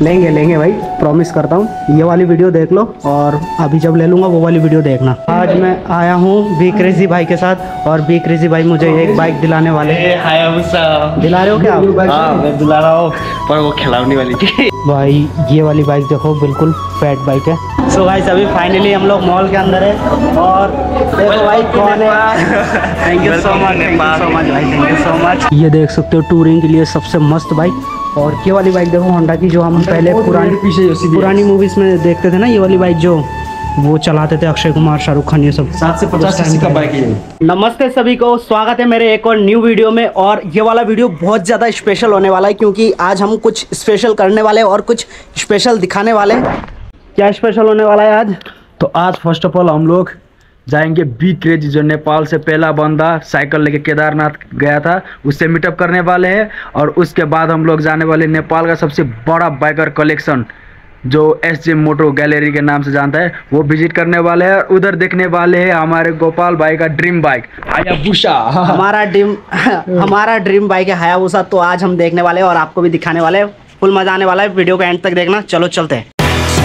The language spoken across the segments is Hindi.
लेंगे लेंगे भाई, प्रॉमिस करता हूँ। ये वाली वीडियो देख लो और अभी जब ले लूँगा वो वाली वीडियो देखना। आज मैं आया हूँ बी क्रेजी भाई के साथ और बी क्रेजी भाई मुझे एक बाइक दिलाने वाले हैं। दिला रहे हो क्या आप? हाँ मैं दिला रहा हूँ, पर वो खिलौने वाली थी भाई ये वाली बाइक देखो, बिल्कुल फैट बाइक है। सो गाइस अभी फाइनली हम लोग मॉल के अंदर है और देखो भाई कौन है। Thank you so much, thank you so much भाई, थैंक यू सो मच। ये देख सकते हो टूरिंग के लिए सबसे मस्त बाइक। और ये वाली बाइक देखो होंडा की, जो हम पहले पुरानी मूवीज में देखते थे ना, ये वाली बाइक जो वो चलाते थे अक्षय कुमार, शाहरुख खान, ये सब 7 से 50 सीसी का बाइक है। नमस्ते सभी को, स्वागत है मेरे एक और न्यू वीडियो में। और ये वाला वीडियो बहुत ज़्यादा स्पेशल होने वाला है क्योंकि आज हम कुछ स्पेशल करने वाले हैं और कुछ स्पेशल दिखाने वाले हैं। क्या स्पेशल होने वाला है आज? तो आज फर्स्ट ऑफ ऑल हम लोग जाएंगे बी क्रेजी, जो नेपाल से पहला बंदा साइकिल लेके केदारनाथ गया था, उससे मीटअप करने वाले हैं। और उसके बाद हम लोग जाने वाले नेपाल का सबसे बड़ा बाइकर कलेक्शन जो SJ मोटो गैलरी के नाम से जानता है, वो विजिट करने वाले हैं। उधर देखने वाले हैं हमारे गोपाल भाई का ड्रीम बाइक हायाबुसा। हमारा ड्रीम बाइक है हायाबुसा। तो आज हम देखने वाले हैं और आपको भी दिखाने वाले हैं। फुल मजा आने वाला है, वीडियो को एंड तक देखना। चलो चलते हैं।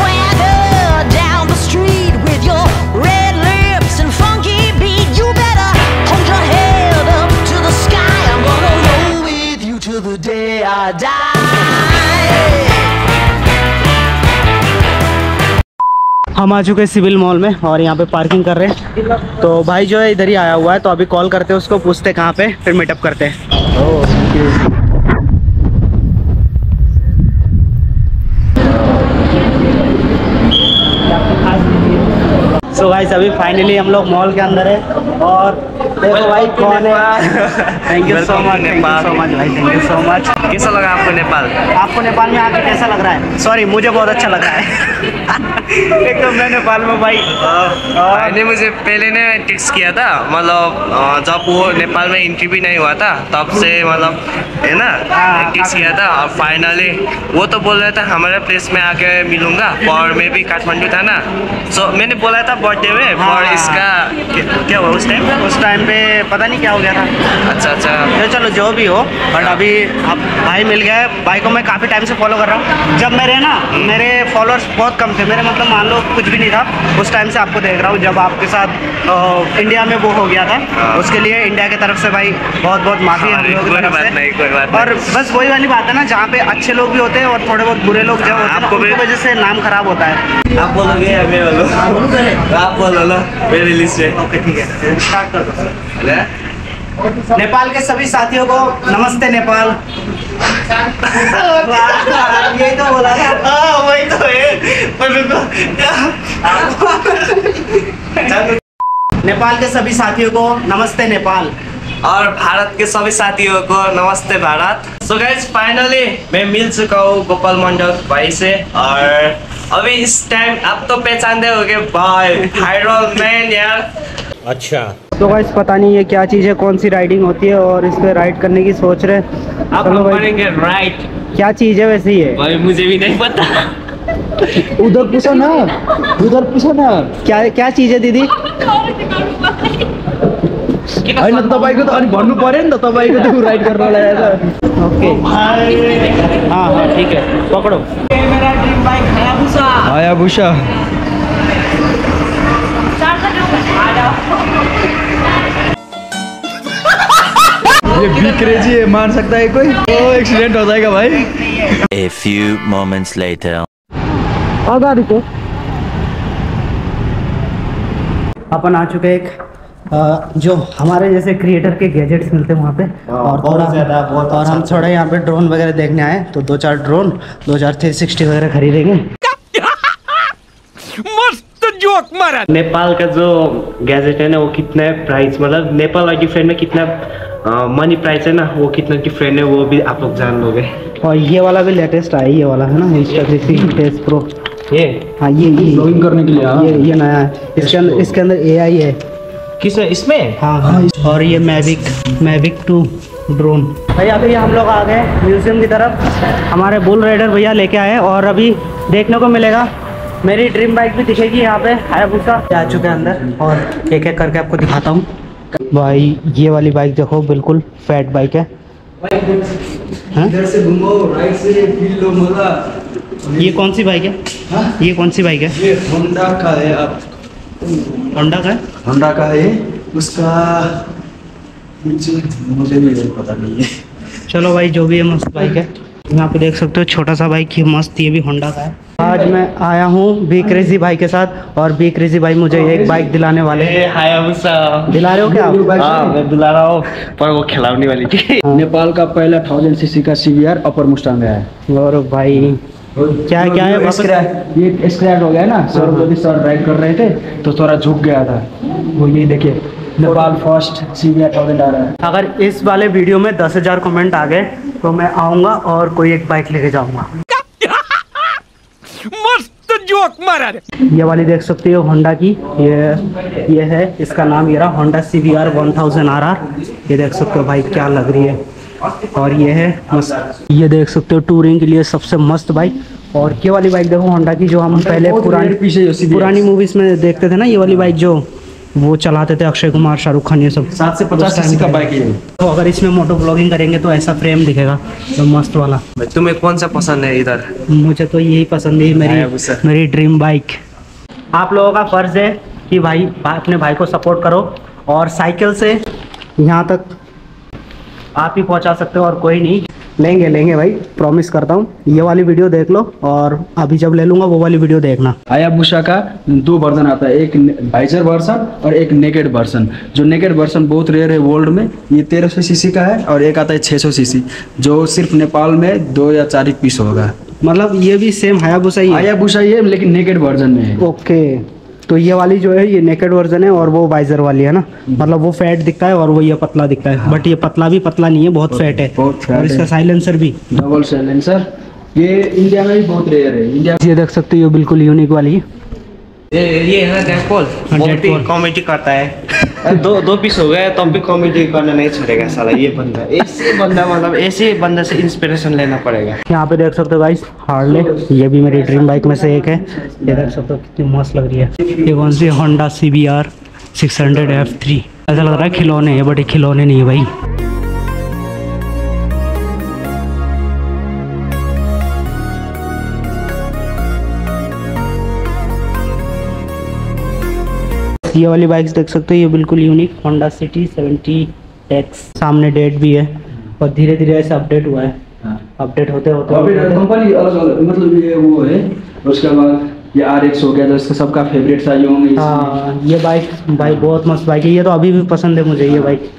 हम आ चुके हैं सिविल मॉल में और यहाँ पे पार्किंग कर रहे हैं। तो भाई जो है इधर ही आया हुआ है, तो अभी कॉल करते हैं उसको, पूछते कहाँ पे, फिर मीटअप करते हैं। सो गाइस अभी फाइनली हम लोग मॉल के अंदर है और देखो भाई कौन है। Thank you so much, thank you so much भाई, थैंक यू सो मच। कैसा लगा आपको नेपाल? आपको नेपाल में आके कैसा लग रहा है? सॉरी, मुझे बहुत अच्छा लगा है। एक तो मैं नेपाल में भाई ने मुझे पहले ने टेक्स्ट किया था, मतलब जब वो नेपाल में एंट्री भी नहीं हुआ था तब से, मतलब है ना, टेक्स्ट किया था। और फाइनली वो तो बोल रहा था हमारे प्लेस में आके मिलूंगा, और मैं भी काठमांडू था ना, सो मैंने बोला था बर्थडे में, और इसका क्या हुआ उस टाइम पे पता नहीं क्या हो गया था। अच्छा अच्छा, चलो जो भी हो, बट अभी अब भाई मिल गए। भाई को मैं काफ़ी टाइम से फॉलो कर रहा हूँ। जब मेरे फॉलोअर्स बहुत कम थे, मेरे मतलब मान लो कुछ भी नहीं था, उस टाइम से आपको देख रहा हूँ। जब आपके साथ इंडिया में वो हो गया था, उसके लिए इंडिया की तरफ से भाई बहुत बहुत माफ़ी है। और बस वही वाली बात है ना, जहाँ पे अच्छे लोग भी होते हैं और थोड़े बहुत बुरे लोग जो होते हैं, उनकी वजह से नाम खराब होता है। आप बोलोगे या मैं बोलूं? आप बोलो ना मेरे लिस्ट में। ओके ठीक है, स्टार्ट कर दो। नेपाल के सभी साथियों को नमस्ते नेपाल। यही तो बोला था। हाँ वही तो है। नेपाल के सभी साथियों को नमस्ते नेपाल, और भारत के सभी साथियों को नमस्ते भारत। सो गाइस फाइनली मैं मिल चुका हूँ गोपाल मंडल भाई से, और अभी इस टाइम आप तो पहचानते होंगे भाई, वायरल मैन यार। अच्छा तो गाइस पता नहीं ये क्या चीज़ है, कौन सी राइडिंग होती है, और इस पे राइड करने की सोच रहे। आप हम करेंगे राइड। क्या चीज़ है वैसे ये? भाई मुझे भी नहीं पता। उधर पूछो ना, उधर पूछो ना, क्या चीज़ है दीदी? होइन तपाईँको त अनि भन्नु पर्यो नि त, तपाईँको त राइड गर्नलाई आएर। ओके हाँ हाँ ठीक है, पकड़ो। मेरा ड्रीम बाइक हायाबुसा। हायाबुसा ये बी क्रेजी है, मान सकता है कोई? ओ एक्सीडेंट हो जाएगा भाई। A few moments later. गाड़ी को अपन आ चुके एक जो हमारे जैसे क्रिएटर के गैजेट्स मिलते हैं वहाँ पे, और थोड़ा ज़्यादा बहुत। और हम थोड़ा यहाँ पे ड्रोन वगैरह देखने आए, तो 2-4 ड्रोन, 2-4 360 वगैरह खरीदेंगे। मस्त जोक मारा। नेपाल का जो गैजेट है ना, वो कितना प्राइस, मतलब नेपाल और डिफरेंट में कितना मनी प्राइस है ना, वो कितना डिफरेंट है वो भी आप लोग जान लोगे। और ये वाला भी लेटेस्ट आया, ये वाला है ना, Insta360 Pro। ये हाँ ये ब्लॉगिंग करने के लिए ये नया है। इसके अंदर AI है। किस इसमें? हाँ। और ये मैविक 2 ड्रोन। भैया अभी हम लोग आ गए म्यूजियम की तरफ। हमारे बुल राइडर भैया लेके आए, और अभी देखने को मिलेगा मेरी ड्रीम बाइक भी दिखेगी यहाँ पे, हायाबुसा। आ चुके हैं अंदर और एक एक करके आपको दिखाता हूँ। भाई ये वाली बाइक देखो, बिल्कुल फैट बाइक है। इधर से घूमो, राइट से फील लो मजा। ये कौन सी बाइक है? हाँ? ये कौन सी बाइक है? ये होंडा का है। आप होंडा का है? होंडा का है। उसका मुझे भी पता नहीं है। चलो भाई, जो भी है मस्त बाइक है। यहाँ पे देख सकते हो छोटा सा बाइक, ये मस्त, ये भी होंडा का है। आज मैं आया हूँ बी क्रेजी भाई के साथ, और बी क्रेजी भाई मुझे एक बाइक दिलाने वाले हैं। हायाबुसा दिला रहे हो क्या? हाँ मैं दिला रहा हूँ, पर वो खिलाने वाली थी। नेपाल का पहला 1000 सीसी का CBR अपर मुस्टांग है। और भाई क्या क्या है? वापस ये स्क्रैच हो गया ना, सर राइड कर रहे थे तो थोड़ा झुक गया था। वो ये देखिए, नेपाल फर्स्ट CBR 1000 आ रहा है। अगर इस वाले वीडियो में 10,000 कमेंट आ गए तो मैं आऊँगा और कोई एक बाइक लेके जाऊँगा। मस्त जोक मारा रे। ये वाली देख सकते हो होंडा की, ये है, इसका नाम ये रहा, होंडा CBR 1000 RR। ये देख सकते हो भाई क्या लग रही है। और ये है मस्त, ये देख सकते हो टूरिंग के लिए सबसे मस्त बाइक। और ये वाली बाइक देखो होंडा की, जो हम पहले पुरानी मूवीज में देखते थे ना, ये वाली बाइक जो वो चलाते थे अक्षय कुमार, शाहरुख खान, ये सब। 7 से 50 सीसी का बाइक है। तो अगर इसमें मोटो ब्लॉगिंग करेंगे तो ऐसा फ्रेम दिखेगा तो मस्त वाला। तुम्हें कौन सा पसंद है इधर? मुझे तो यही पसंद है, हायाबुसा। मेरी ड्रीम बाइक। आप लोगों का फ़र्ज़ है कि भाई अपने भाई को सपोर्ट करो, और साइकिल से यहाँ तक आप ही पहुँचा सकते हो और कोई नहीं। लेंगे भाई, प्रॉमिस करता हूँ। ये वाली वीडियो देख लो, और अभी जब ले लूँगा वो वाली वीडियो देखना। हायाबुसा का 2 वर्जन आता है, एक वाइजर वर्जन और एक नेकेड वर्जन। जो नेकेड वर्जन बहुत रेयर है वर्ल्ड में, ये 1300 सीसी का है, और एक आता है 600 सीसी, जो सिर्फ नेपाल में 2 या 4 पीस होगा। मतलब ये भी सेम हायाबुसा ही है? हायाबुसा ही है, लेकिन नेकेड वर्जन में है। ओके, तो ये वाली जो है ये नेकेड वर्जन है, और वो वाइजर वाली है ना, मतलब वो फैट दिखता है और वो ये पतला दिखता है। बट ये पतला भी पतला नहीं है, बहुत फैट है। और इसका साइलेंसर भी डबल साइलेंसर, ये इंडिया में भी बहुत रेयर है। इंडिया ये देख सकते हो, ये बिल्कुल यूनिक वाली। ये है डेडपूल, बहुत ही कॉमेडी करता है। दो पीस हो गए तब भी कॉमेडी करना नहीं छोड़ेगा साला ये बंदा। ऐसे बंदा, मतलब ऐसे बंदा से इंस्पिरेशन लेना पड़ेगा। यहाँ पे देख सकते हो गाइस हार्ले, ये भी मेरी ड्रीम बाइक में से एक है। ये देख सकते हो कितनी मस्त लग रही है। ये कौन सी? Honda CBR 600 F3। ऐसा लग रहा है खिलौने है, बट ये खिलौने नहीं है भाई। ये वाली बाइक्स देख सकते हो, ये बिल्कुल यूनिक होंडा सिटी 70X। सामने डेट भी है, और धीरे धीरे ऐसे अपडेट हुआ है। अपडेट होते होते कंपनी अलग, मतलब ये वो है। उसके बाद ये RX हो गया, तो इसका सबका फेवरेट सा ये होंगे। हाँ, ये बाइक भाई बहुत मस्त बाइक है, ये तो अभी भी पसंद है मुझे ये बाइक।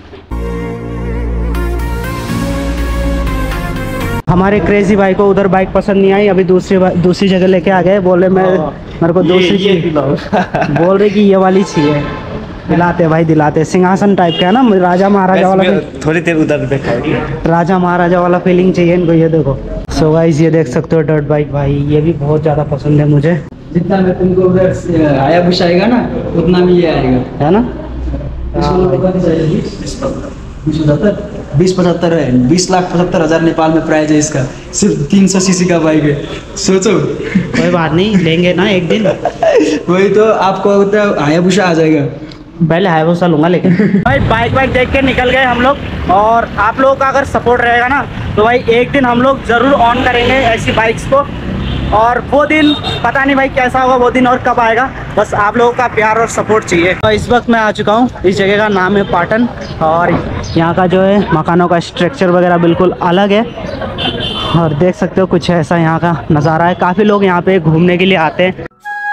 हमारे क्रेजी भाई को उधर बाइक पसंद नहीं आई, अभी दूसरी जगह लेके आ गए। बोले मेरे को दूसरी चीज बोल रहे कि ये वाली चाहिए। दिलाते भाई, दिलाते। सिंहासन टाइप का है ना, राजा महाराजा वाला। थोड़ी देर उधर देखा, राजा महाराजा वाला फीलिंग चाहिए इनको। ये देखो सो गाइस, ये देख सकते हो डर्ट बाइक भाई, ये भी बहुत ज़्यादा पसंद है मुझे। जितना में तुमको उधर हायाबुसा आएगा ना, उतना में ये आएगा, है ना? 20-75 है। 20,75,000 नेपाल में प्राइस है इसका। सिर्फ 300 सीसी का बाइक है, सोचो। कोई बात नहीं, लेंगे ना एक दिन। वही तो, आपको हायाबुसा आ जाएगा। पहले हायाबुसा लूंगा। लेकिन भाई बाइक देख के निकल गए हम लोग, और आप लोगों का अगर सपोर्ट रहेगा ना तो भाई एक दिन हम लोग ज़रूर ऑन करेंगे ऐसी बाइक्स को। और वो दिन पता नहीं भाई कैसा होगा, वो दिन और कब आएगा, बस आप लोगों का प्यार और सपोर्ट चाहिए। तो इस वक्त मैं आ चुका हूँ, इस जगह का नाम है पाटन, और यहाँ का जो है मकानों का स्ट्रक्चर वगैरह बिल्कुल अलग है। और देख सकते हो कुछ ऐसा यहाँ का नज़ारा है। काफ़ी लोग यहाँ पे घूमने के लिए आते हैं।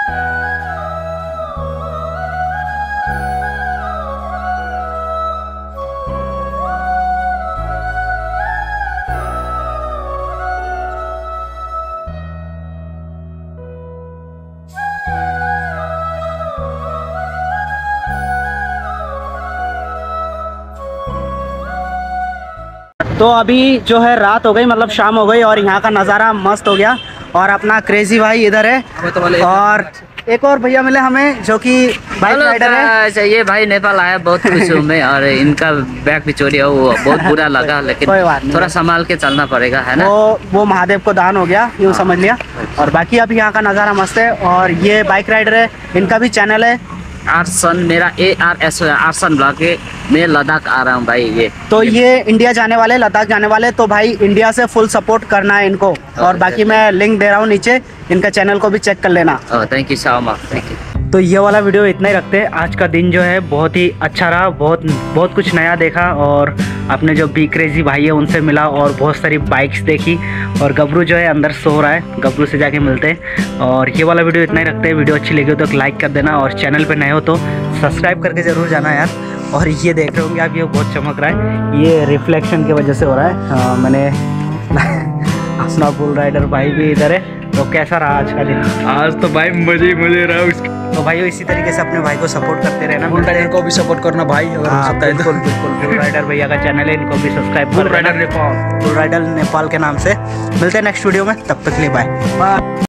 तो अभी जो है रात हो गई, मतलब शाम हो गई, और यहाँ का नज़ारा मस्त हो गया। और अपना क्रेजी भाई इधर है, और एक और भैया मिले हमें जो कि बाइक राइडर है। ये भाई नेपाल आया, बहुत खुश हूँ मैं। और इनका बैग भी चोरी हो, वो बहुत बुरा लगा, लेकिन कोई बात नहीं, थोड़ा संभाल के चलना पड़ेगा, है ना? वो महादेव को दान हो गया, यूँ समझ लिया। और बाकी अभी यहाँ का नज़ारा मस्त है। और ये बाइक राइडर है, इनका भी चैनल है आरसन, मेरा ARS आरसन ब्लॉक है। मैं लद्दाख आ रहा हूँ भाई। ये तो ये इंडिया जाने वाले, लद्दाख जाने वाले, तो भाई इंडिया से फुल सपोर्ट करना है इनको। और बाकी मैं लिंक दे रहा हूँ नीचे, इनका चैनल को भी चेक कर लेना। Thank you so much, thank you. तो ये वाला वीडियो इतना ही रखते हैं। आज का दिन जो है बहुत ही अच्छा रहा, बहुत कुछ नया देखा और अपने जो बी क्रेजी भाई है उनसे मिला और बहुत सारी बाइक्स देखी। और गबरू जो है अंदर सो रहा है, गबरू से जाके मिलते हैं। और ये वाला वीडियो इतना ही रखते हैं। वीडियो अच्छी लगी हो तो लाइक कर देना और चैनल पे नए हो तो सब्सक्राइब करके ज़रूर जाना यार। और ये देख रहे होंगे आप, ये बहुत चमक रहा है, ये रिफ्लेक्शन की वजह से हो रहा है। मैंने अपना बुल राइडर भाई भी इधर है। तो कैसा रहा आज का दिन? आज तो भाई मजे रहा उसके। तो भाई इसी तरीके से अपने भाई को सपोर्ट करते रहना। बुल राइडर को भी सपोर्ट करना भाई, अगर हो सकता है तो। बिल्कुल बुल राइडर भैया का चैनल है, इनको भी subscribe bull rider Nepal, bull rider Nepal के नाम से। मिलते हैं नेक्स्ट वीडियो में, तब तक के लिए बाय।